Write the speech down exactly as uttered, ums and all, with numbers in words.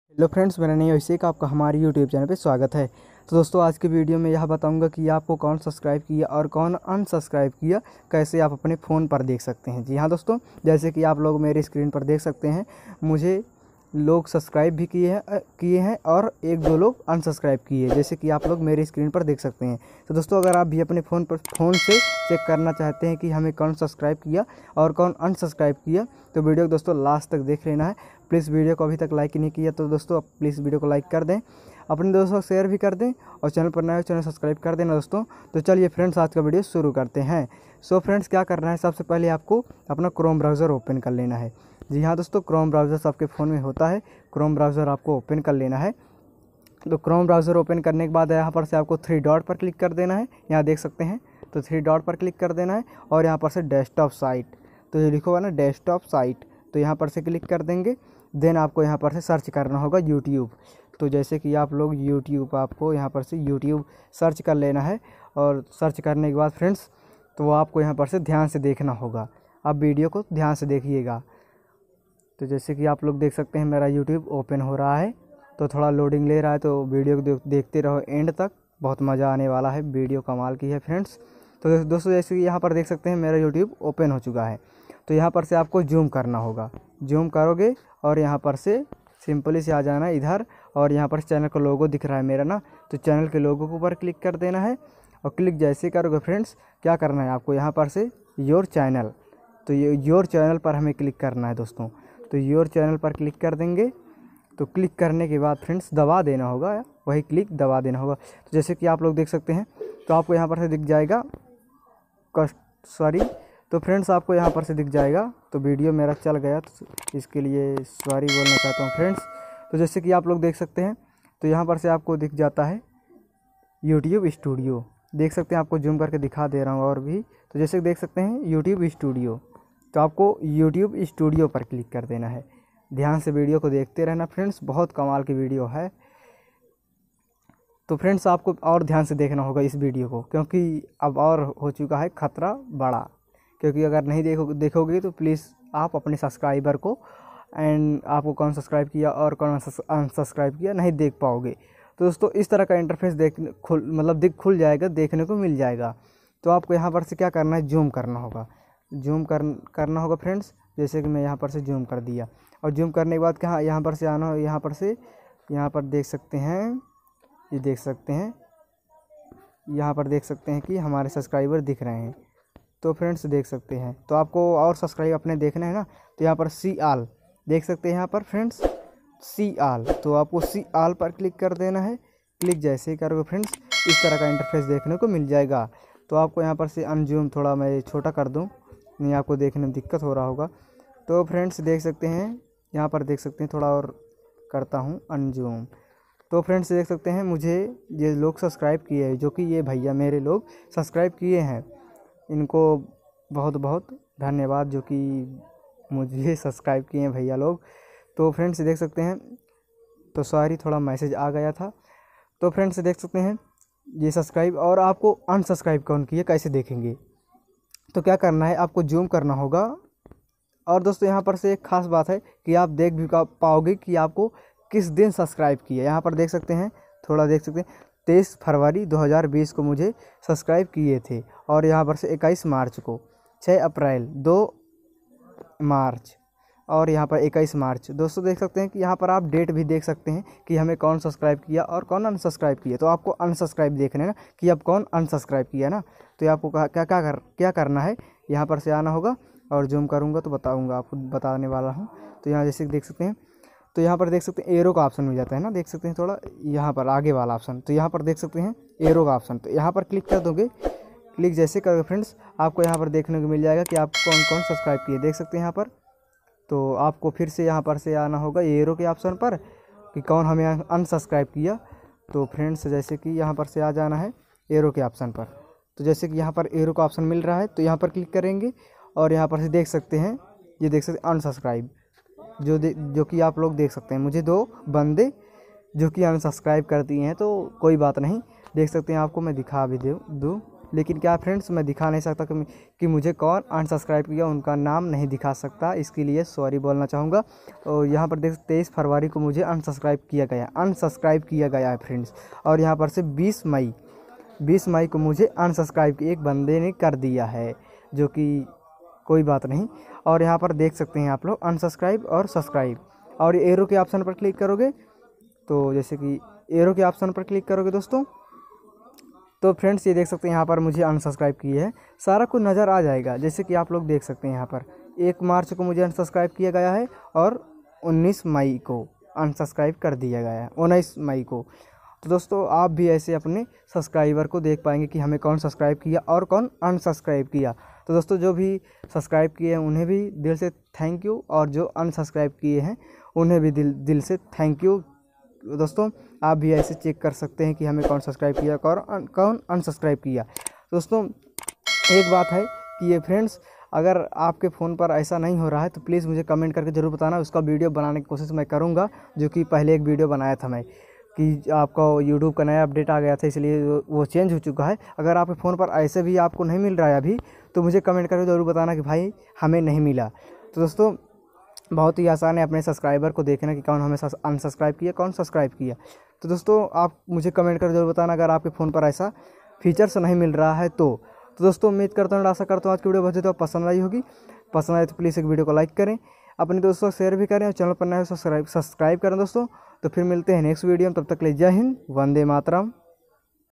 Hello friends, मेरा नाम अभिषेक, आपका हमारे यूट्यूब चैनल पे स्वागत है। तो दोस्तों, आज के वीडियो में यह बताऊंगा कि आपको कौन सब्सक्राइब किया और कौन अनसब्सक्राइब किया, कैसे आप अपने फ़ोन पर देख सकते हैं। जी हाँ दोस्तों, जैसे कि आप लोग मेरे स्क्रीन पर देख सकते हैं, मुझे लोग सब्सक्राइब भी किए हैं अ, किए हैं और एक दो लोग अनसब्सक्राइब किए हैं, जैसे कि आप लोग मेरे स्क्रीन पर देख सकते हैं। तो दोस्तों, अगर आप भी अपने फ़ोन पर फ़ोन से चेक करना चाहते हैं कि हमें कौन सब्सक्राइब किया और कौन अनसब्सक्राइब किया, तो वीडियो को दोस्तों लास्ट तक देख लेना है। प्लीज़ वीडियो को अभी तक लाइक नहीं किया तो दोस्तों आप प्लीज़ वीडियो को लाइक कर दें, अपने दोस्तों को शेयर भी कर दें और चैनल पर नए हो चैनल सब्सक्राइब कर देना दोस्तों। तो चलिए फ्रेंड्स, आज का वीडियो शुरू करते हैं। सो फ्रेंड्स, क्या करना है, सबसे पहले आपको अपना क्रोम ब्राउज़र ओपन कर लेना है। जी हाँ दोस्तों, क्रोम ब्राउज़र आपके फ़ोन में होता है, क्रोम ब्राउज़र आपको ओपन कर लेना है। तो क्रोम ब्राउज़र ओपन करने के बाद यहाँ पर से आपको थ्री डॉट पर क्लिक कर देना है, यहाँ देख सकते हैं। तो थ्री डॉट पर क्लिक कर देना है और यहाँ पर से डेस्कटॉप साइट, तो ये लिखा हुआ ना डेस्कटॉप साइट, तो यहाँ पर से क्लिक कर देंगे। देन आपको यहाँ पर से सर्च करना होगा यूट्यूब। तो जैसे कि आप लोग यूट्यूब, आपको यहाँ पर से यूट्यूब सर्च कर लेना है और सर्च करने के बाद फ्रेंड्स, तो वो आपको यहाँ पर से ध्यान से देखना होगा। आप वीडियो को ध्यान से देखिएगा। तो जैसे कि आप लोग देख सकते हैं, मेरा यूट्यूब ओपन हो रहा है, तो थोड़ा लोडिंग ले रहा है, तो वीडियो को देख, देखते रहो एंड तक, बहुत मज़ा आने वाला है। वीडियो कमाल की है फ्रेंड्स। तो दोस्तों, जैसे कि यहाँ पर देख सकते हैं, मेरा यूट्यूब ओपन हो चुका है। तो यहाँ पर से आपको जूम करना होगा, जूम करोगे और यहाँ पर से सिंपली से आ जाना है इधर, और यहाँ पर चैनल का लोगो दिख रहा है मेरा ना, तो चैनल के लोगो के ऊपर क्लिक कर देना है। और क्लिक जैसे करोगे फ्रेंड्स, क्या करना है आपको यहाँ पर से योर चैनल, तो ये योर चैनल पर हमें क्लिक करना है दोस्तों। तो योर चैनल पर क्लिक कर देंगे। तो क्लिक करने के बाद फ्रेंड्स दबा देना होगा, वही क्लिक दबा देना होगा। तो जैसे कि आप लोग देख सकते हैं, तो आपको यहाँ पर से दिख जाएगा कस्ट सॉरी तो फ्रेंड्स, आपको यहाँ पर से दिख जाएगा। तो वीडियो मेरा चल गया, तो इसके लिए सॉरी बोलना चाहता हूँ फ्रेंड्स। तो जैसे कि आप लोग देख सकते हैं, तो यहाँ पर से आपको दिख जाता है यूट्यूब स्टूडियो, देख सकते हैं। आपको जूम करके दिखा दे रहा हूँ और भी। तो जैसे देख सकते हैं यूट्यूब स्टूडियो, तो आपको यूट्यूब स्टूडियो पर क्लिक कर देना है। ध्यान से वीडियो को देखते रहना फ्रेंड्स, बहुत कमाल की वीडियो है। तो फ्रेंड्स, आपको और ध्यान से देखना होगा इस वीडियो को, क्योंकि अब और हो चुका है खतरा बड़ा। क्योंकि अगर नहीं देखो देखोगे तो प्लीज़ आप अपने सब्सक्राइबर को एंड आपको कौन सब्सक्राइब किया और कौन अनसब्सक्राइब किया नहीं देख पाओगे। तो दोस्तों, इस तरह का इंटरफेस देख खुल मतलब दिख खुल जाएगा, देखने को मिल जाएगा। तो आपको यहाँ पर से क्या करना है, जूम करना होगा, जूम कर करना होगा फ्रेंड्स। जैसे कि मैं यहाँ पर से जूम कर दिया, और जूम करने के बाद क्या यहाँ पर से आना हो, यहाँ पर से यहाँ पर देख सकते हैं, ये देख सकते हैं, यहाँ पर देख सकते हैं कि हमारे सब्सक्राइबर दिख रहे हैं। तो फ्रेंड्स देख सकते हैं, तो आपको और सब्सक्राइब अपने देखना है ना, तो यहाँ पर सी आल देख सकते हैं, यहाँ पर फ्रेंड्स सी आल, तो आपको सी आल पर क्लिक कर देना है। क्लिक जैसे ही करोगे फ्रेंड्स, इस तरह का इंटरफेस देखने को मिल जाएगा। तो आपको यहाँ पर से अनजूम थोड़ा मैं छोटा कर दूँ, नहीं आपको देखने में दिक्कत हो रहा होगा। तो फ्रेंड्स देख सकते हैं, यहाँ पर देख सकते हैं, थोड़ा और करता हूँ अनजूम। तो फ्रेंड्स देख सकते हैं, मुझे ये लोग सब्सक्राइब किए हैं, जो कि ये भैया मेरे लोग सब्सक्राइब किए हैं, इनको बहुत बहुत धन्यवाद, जो कि मुझे सब्सक्राइब किए हैं भैया लोग। तो फ्रेंड्स देख सकते हैं, तो सॉरी थोड़ा मैसेज आ गया था। तो फ्रेंड्स देख सकते हैं, ये सब्सक्राइब और आपको अनसब्सक्राइब कौन किए कैसे देखेंगे, तो क्या करना है, आपको जूम करना होगा। और दोस्तों, यहाँ पर से एक खास बात है कि आप देख भी पाओगे कि आपको किस दिन सब्सक्राइब किया। यहाँ पर देख सकते हैं, थोड़ा देख सकते हैं, तेईस फरवरी दो हज़ार बीस को मुझे सब्सक्राइब किए थे, और यहाँ पर से इक्कीस मार्च को, छः अप्रैल, दो मार्च और यहाँ पर इक्कीस मार्च। दोस्तों देख सकते हैं कि यहाँ पर आप डेट भी देख सकते हैं कि हमें कौन सब्सक्राइब किया और कौन अनसब्सक्राइब किया। तो आपको अनसब्सक्राइब देखना है ना, कि अब कौन अनसब्सक्राइब किया ना। तो आपको क्या क्या क्या कर क्या करना है, यहाँ पर से आना होगा, और जूम करूँगा तो बताऊँगा, आपको बताने वाला हूँ। तो यहाँ जैसे देख सकते हैं, तो यहाँ पर देख सकते हैं एरो का ऑप्शन मिल जाता है ना, देख सकते हैं थोड़ा यहाँ पर आगे वाला ऑप्शन, तो यहाँ पर देख सकते हैं एरो का ऑप्शन, तो यहाँ पर क्लिक कर दोगे। क्लिक जैसे करोगे फ्रेंड्स, आपको यहाँ पर देखने को मिल जाएगा कि आप कौन कौन सब्सक्राइब किए, देख सकते हैं यहाँ पर। तो आपको फिर से यहाँ पर से आना होगा एरो के ऑप्शन पर, कि कौन हमें अनसब्सक्राइब किया। तो फ्रेंड्स जैसे कि यहाँ पर से आ जाना है एरो के ऑप्शन पर। तो जैसे कि यहाँ पर एरो का ऑप्शन मिल रहा है, तो यहाँ पर क्लिक करेंगे, और यहाँ पर से देख सकते हैं, ये देख सकते हैं अनसब्सक्राइब, जो जो कि आप लोग देख सकते हैं, मुझे दो बंदे जो कि अनसब्सक्राइब कर दिए हैं। तो कोई बात नहीं, देख सकते हैं, आपको मैं दिखा भी दूँ दूँ लेकिन क्या फ्रेंड्स मैं दिखा नहीं सकता कि, कि मुझे कौन अनसब्सक्राइब किया, उनका नाम नहीं दिखा सकता, इसके लिए सॉरी बोलना चाहूँगा। और यहाँ पर देख तेईस फरवरी को मुझे अनसब्सक्राइब किया गया अनसब्सक्राइब किया गया है फ्रेंड्स। और यहाँ पर से बीस मई बीस मई को मुझे अनसब्सक्राइब एक बंदे ने कर दिया है, जो कि कोई बात नहीं। और यहाँ पर देख सकते हैं आप लोग अनसब्सक्राइब और सब्सक्राइब, और एरो के ऑप्शन पर क्लिक करोगे तो जैसे कि एरो के ऑप्शन पर क्लिक करोगे दोस्तों, तो फ्रेंड्स ये देख सकते हैं यहाँ पर मुझे अनसब्सक्राइब किए है, सारा कुछ नज़र आ जाएगा। जैसे कि आप लोग देख सकते हैं यहाँ पर एक मार्च को मुझे अनसब्सक्राइब किया गया है और उन्नीस मई को अनसब्सक्राइब कर दिया गया है, उन्नीस मई को। तो दोस्तों आप भी ऐसे अपने सब्सक्राइबर को देख पाएंगे कि हमें कौन सब्सक्राइब किया और कौन अनसब्सक्राइब किया। तो दोस्तों जो भी सब्सक्राइब किए हैं उन्हें भी दिल से थैंक यू, और जो अनसब्सक्राइब किए हैं उन्हें भी दिल दिल से थैंक यू। दोस्तों आप भी ऐसे चेक कर सकते हैं कि हमें कौन सब्सक्राइब किया और कौन अनसब्सक्राइब किया। दोस्तों एक बात है कि ये फ्रेंड्स, अगर आपके फ़ोन पर ऐसा नहीं हो रहा है तो प्लीज़ मुझे कमेंट करके ज़रूर बताना, उसका वीडियो बनाने की कोशिश मैं करूँगा। जो कि पहले एक वीडियो बनाया था मैं कि आपका यूट्यूब का नया अपडेट आ गया था, इसलिए वो चेंज हो चुका है। अगर आपके फ़ोन पर ऐसे भी आपको नहीं मिल रहा है अभी, तो मुझे कमेंट करके ज़रूर बताना कि भाई हमें नहीं मिला। तो दोस्तों बहुत ही आसान है अपने सब्सक्राइबर को देखना कि कौन हमें अनसब्सक्राइब किया, कौन सब्सक्राइब किया। तो दोस्तों आप मुझे कमेंट कर जरूर बताना अगर आपके फ़ोन पर ऐसा फीचर्स नहीं मिल रहा है तो। तो दोस्तों उम्मीद करता हूँ, आशा करता हूँ आज की वीडियो बहुत तो पसंद आई होगी। पसंद आए तो प्लीज़ एक वीडियो को लाइक करें, अपने दोस्तों को शेयर भी करें, और चैनल पर नए सब्सक्राइब सब्सक्राइब करें दोस्तों। तो फिर मिलते हैं नेक्स्ट वीडियो में, तब तक के लिए जय हिंद, वंदे मातरम।